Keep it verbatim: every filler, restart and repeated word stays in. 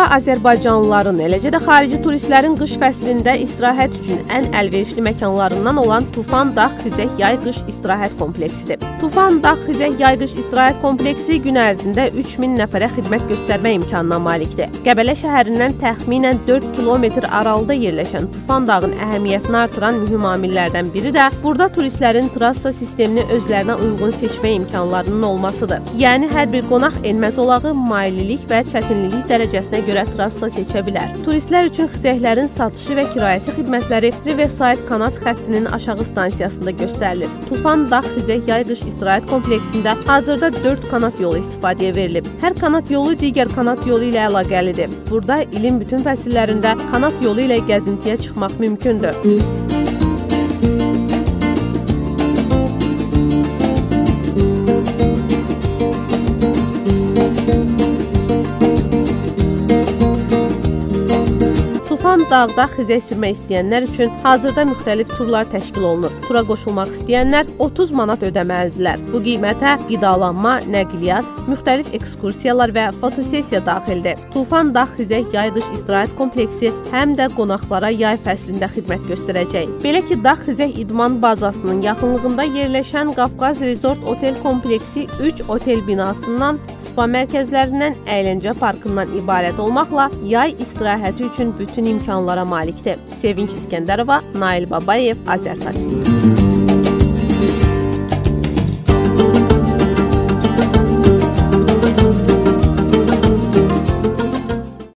azərbaycanlıların, eləcə də xarici turistlərin qış fəslində istirahət üçün ən əlverişli məkanlarından olan Tufan Dağ Xizək Yay Qış İstirahət Kompleksidir. Tufan Dağ Xizək Yay Qış İstirahət Kompleksi gün ərzində üç min nəfərə xidmət göstərmə imkanına malikdir. Qəbələ şəhərindən təxminən dörd kilometr aralıda yerləşən Tufan Dağın əhəmiyyətini artıran mühüm amillərdən biri də burada turistlərin trassa sistemini özlərinə uyğun seçmə imkanlarının olmasıdır. Yəni, hər bir qonaq enmə zolağı, maililik və çətinlilik dərəcəsinə görə trassa seçə bilər. Turistlər üçün xizəklərin satışı və kirayəsi xidmətləri Riverside kanat xəttinin aşağı stansiyasında göstərilir. Tufan Dağ Xizək Yay Qış İstirahət Kompleksində hazırda dörd kanat yolu istifadəyə verilib. Hər kanat yolu digər kanat yolu ilə əlaqəlidir. Burada ilin bütün fəsillərində kanat yolu ilə gəzintiyə çıxmaq mümkündür. Tufan Dağda xizək sürmək istəyənlər üçün hazırda müxtəlif turlar təşkil olunur. Tura qoşulmaq istəyənlər otuz manat ödəməlidirlər. Bu qiymətə qidalanma, nəqliyyat, müxtəlif ekskursiyalar və fotosessiya daxildir. Tufan Dağ Xizək Yay Qış İstirahət Kompleksi həm də qonaqlara yay fəslində xidmət göstərəcək. Belə ki, Dağ Xizək İdman Bazasının yaxınlığında yerləşən Qafqaz Resort Otel Kompleksi üç otel binasından, spa mərkəzlərindən, əyləncə parkından ibarət olmaqla yay istirahəti üçün bütün imkanlara malikdir. Sevinç İskəndərova, Nail Babayev, Azərtaç.